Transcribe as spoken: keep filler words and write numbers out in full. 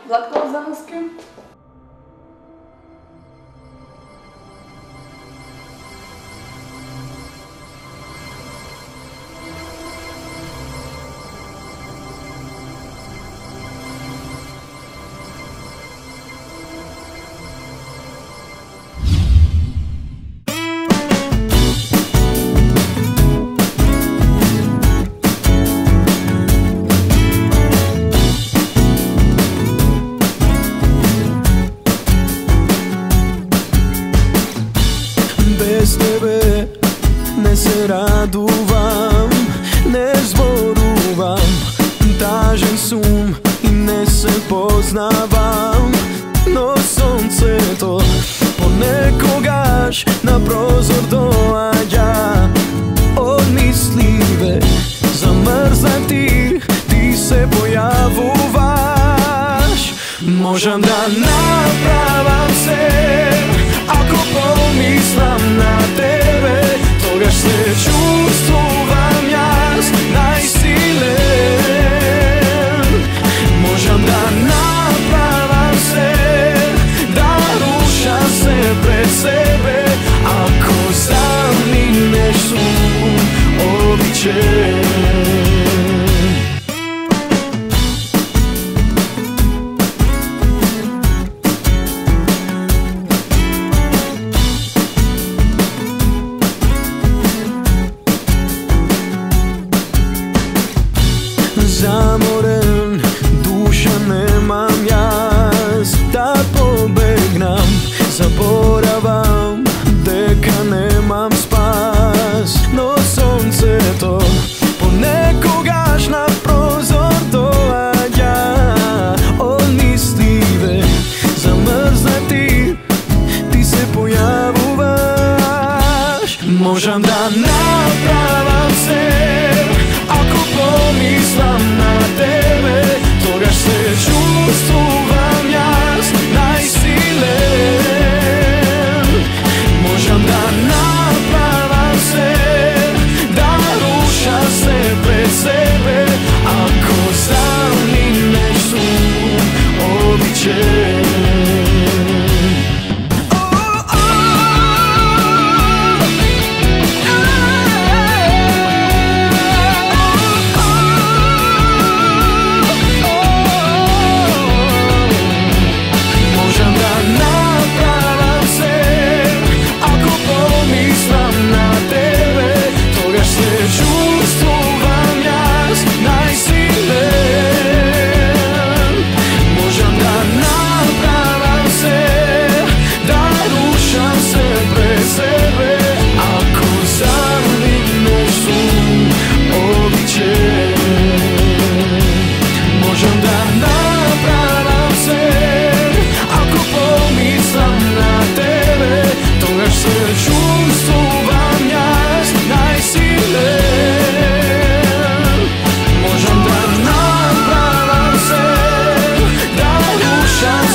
Zlatko Zanosky. Bez tebe ne se radujem, ne zborujem, tažen sum i ne se poznavam. No sonce to ponekogaž na prozor dođa, od mislive zamrzati ti se pojavuvaš. Možem da napravam se ako pomislam na tebe, toga se čustvujem jas najsilen. Možem da napravam se, da rušam se pred sebe, ako zamineš sum običaj. Zamoren, duša nemam jas, da pobegnam, zaboravam, deka nemam spas. No sonce to ponekogaž na prozor dođa, od mislive zamrznati ti se pojavuvaš. Možem da napravam se ako pomislam na tebe, toga se čustvujem jas najsilen. Možem da napravam se, da rušam se pred sebe, ako zamineš sum običaj. Shine